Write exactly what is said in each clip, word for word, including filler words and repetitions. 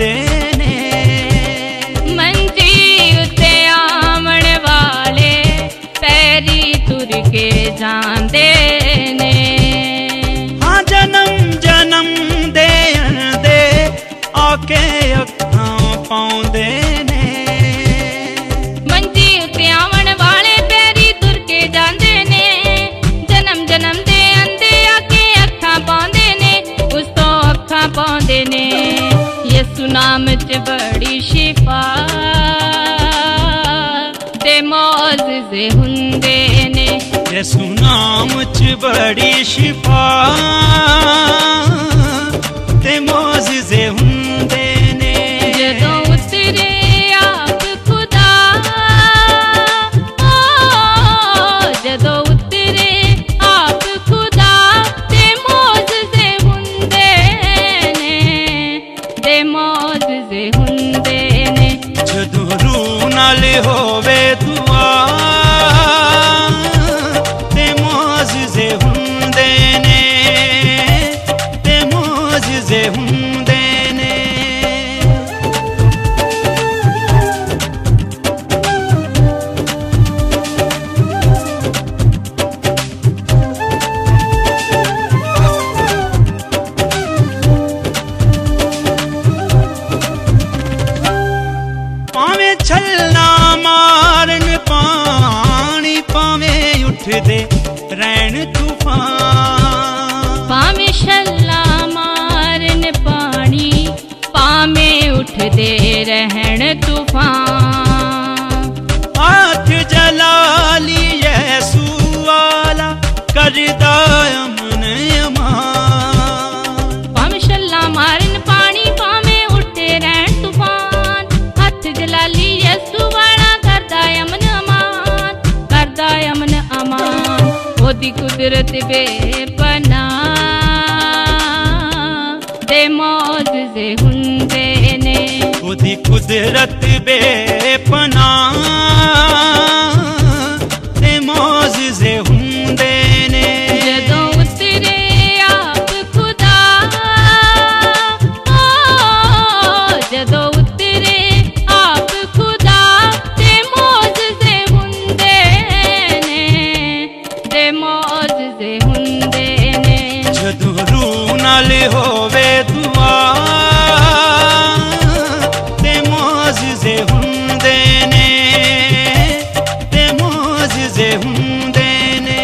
जांदे ने। मंजी उत्ते आवन वाले पैरी तुर के जांदे ने। हाँ जन्म जन्म दे दे आके अखां पाउंदे ने। मंजी उत्ते आवन वाले पैरी तुर के जांदे ने। जन्म जन्म दे अंदे आके अखां पाउंदे ने। उस तो अखां पाउंदे ने। यसु नाम च बड़ी शिफा ते मौजज़े हुंदे ने। यसु नाम च बड़ी शिफा ते मौजज़े हुंदे ने। जदों उतरे आप खुदा ओ जदों उतरे आप खुदा ते मौजज़े हुंदे ने। ते मौजज़े हुंदे ने। जदों रूह नाल होवे दुआ ते मौजज़े हुंदे ने। ते मौजज़े हुंदे ने। पावें छल्ला मारन पानी पावें उठदे रैन तूफान। पावें छल्ला मारन पानी पावें उठदे रहन तूफान। हाथ जलाली यसू वाला करदा अमन अमान। पावें छल्ला मारन पानी पावें उठदे रहन तूफान। हथ जलाली यसु वाला करदा अमन अमान। करदा अमन अमान। ओदी कुदरत बेपनाह ते मौजज़े हुंदे ने। ओदी कुदरत बेपनाह ते मौजज़े हुंदे ने। जदों उतरे आप खुदा ओ जदों उतरे आप खुदा ते मौजज़े हुंदे ने। ते मौजज़े हुंदे ने। जदों रूह नाल होवे दुआ ते मौजज़े हुंदे ने। ते मौजज़े हुंदे ने।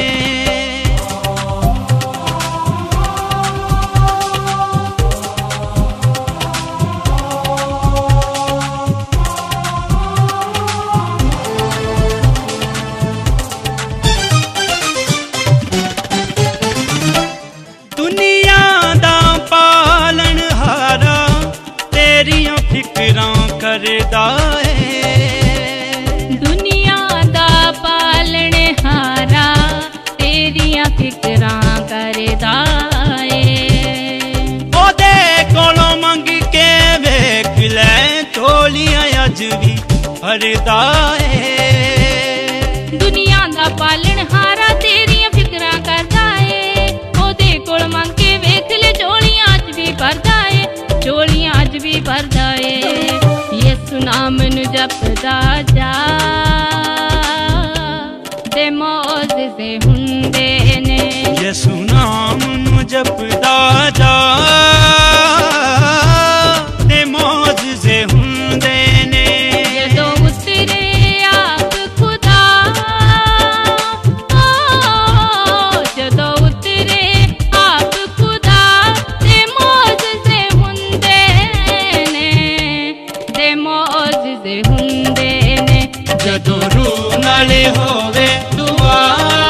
दुनिया दा पालन हारा तेरियां फिक्रां करदा है। दुनिया दा पालन हारा तेरियां फिक्रां करदा ए। ओदे कोलों मंग के वेख लै झोलियां अज भी भरदा है। दुनिया दा पालन हारा तेरियां फिक्रां करदा ए। ओदे कोल मंग के वेख ले झोलियां अज भी भरदा ए। झोलियां अज भी भरदा ए। यसु नाम नू जपदा जा ते मौजज़े हुंदे ने। यसु नाम नू जपदा जा ते मौजज़े हुंदे ने। जदों उतरे आप खुदा ओ जदों उतरे आप खुदा ते मौजज़े हुंदे ने। ते मौजज़े हुंदे ने। जदों रूह नाल होवे दुआ